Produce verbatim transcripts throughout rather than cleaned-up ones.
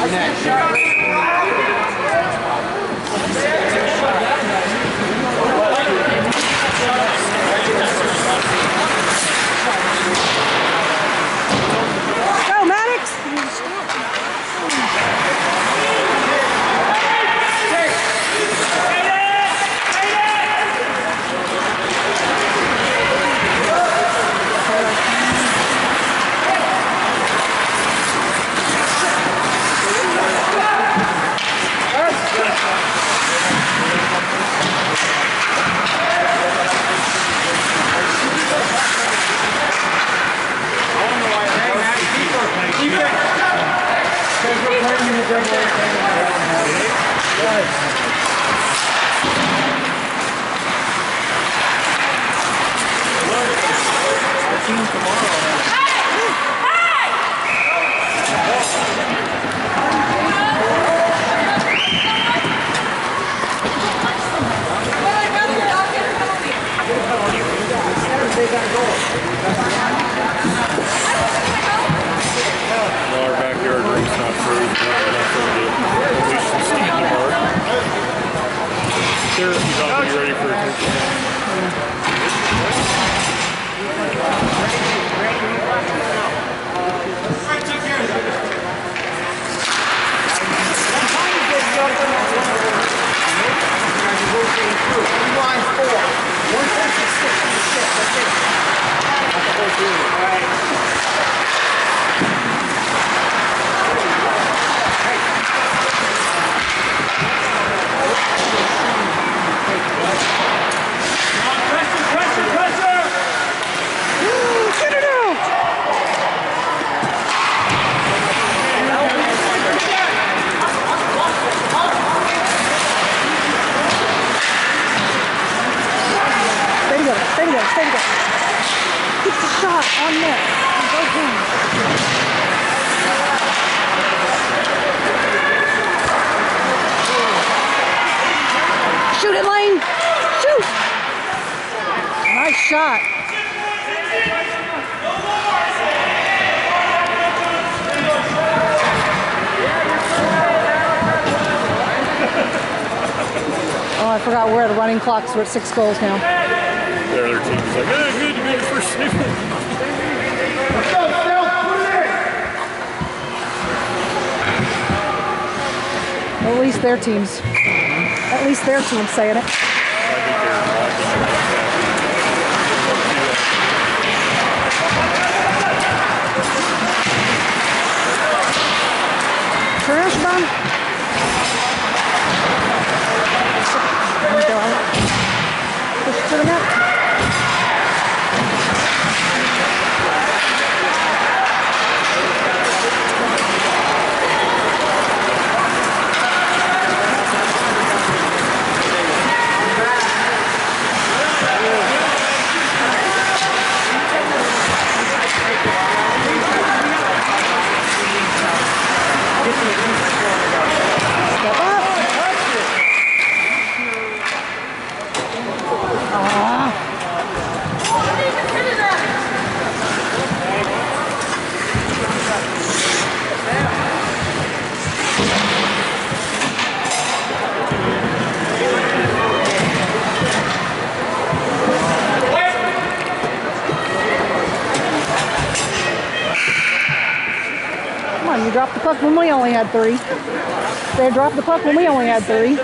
Shoot it, Lane! Shoot! Nice shot. Oh, I forgot we're at a running clock, so we're at six goals now. Their other team's like, oh, good, you made the first sniff. Let's go, Phil! Put it in! Well, at least their team's, at least their team's saying it. Trash man. Push to the net. Step up. Come on, you dropped the puck when we only had three. They dropped the puck when we only had three.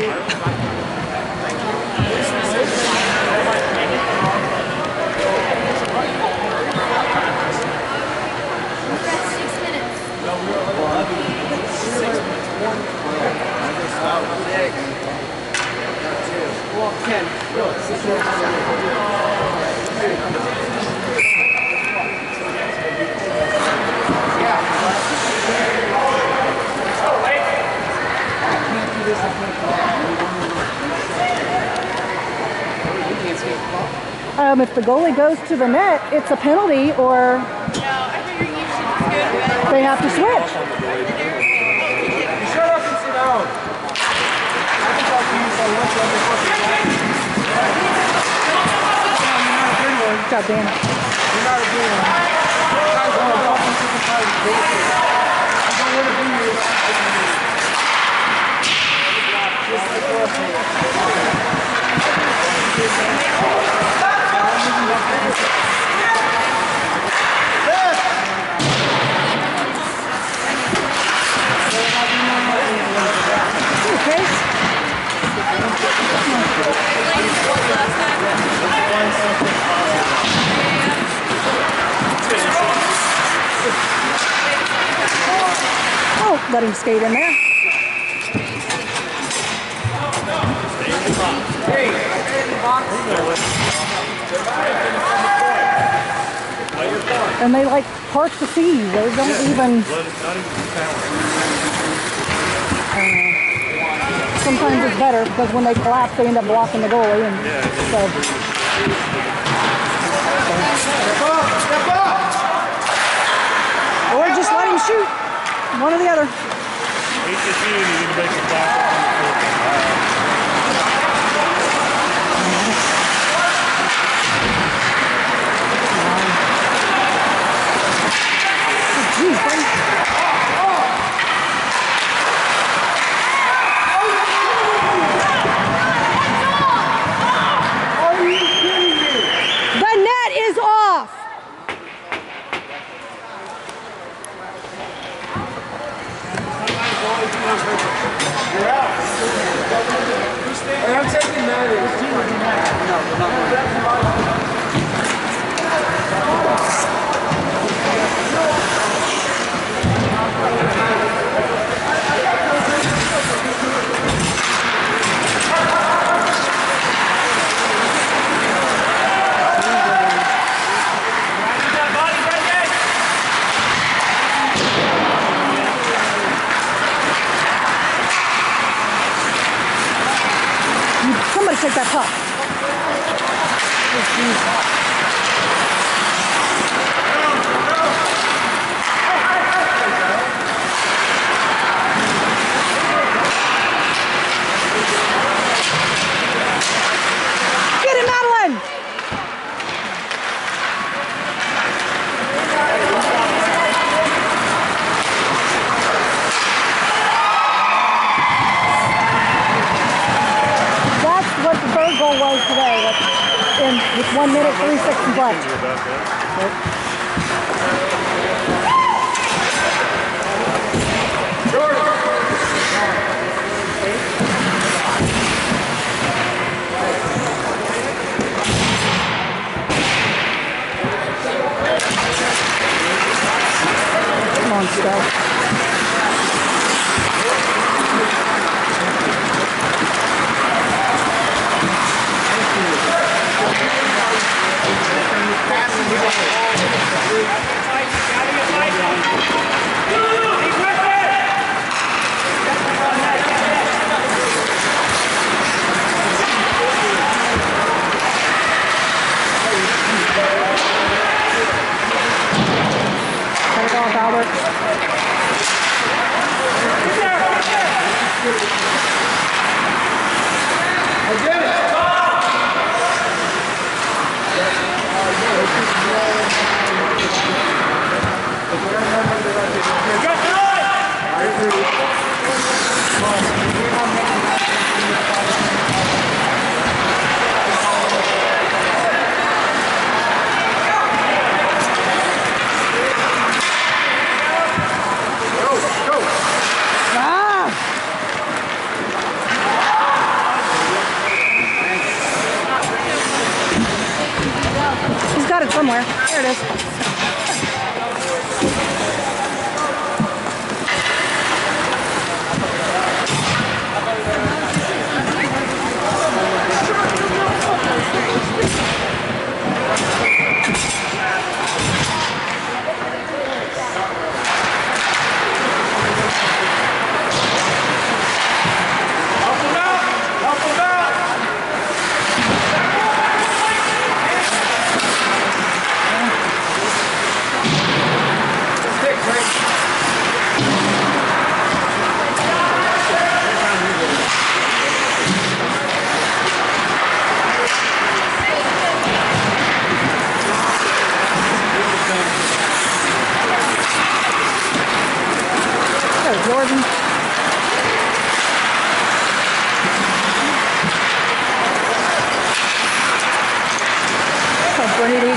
Um, if the goalie goes to the net, it's a penalty, or they have to switch. Shut up and sit down. I can talk to you for lunch every fucking time. You're not a good one. Good job, Dan. You're not a good one. You guys are fucking super tired. I don't want to be here. Oh, let him skate in there. And they like park the seas. They don't even. Uh, sometimes it's better because when they collapse, they end up blocking the goalie. And so. Step up! Step up! Or just let him shoot. One or the other. H S U, you need to make some back. Geez, buddy. Are you kidding me? The net is off. You're out. And I'm taking that in. No, we're not. Somebody take that puck. Get him, Madeline! What the third goal was today, with, in, with one minute, three seconds left. Come on, Steph. Cut it off, Albert. I did it! He's got it somewhere. There it is. Brady.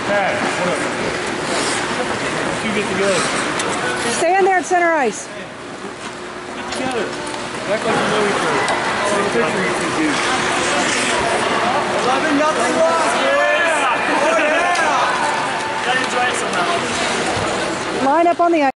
Pat, what up? Let's you get together. Stand there at center ice. Get together. Act like you know each other. Take a picture of you two dudes. eleven nothing lost, boys. Oh, yeah. Gotta enjoy it somehow. Line up on the ice.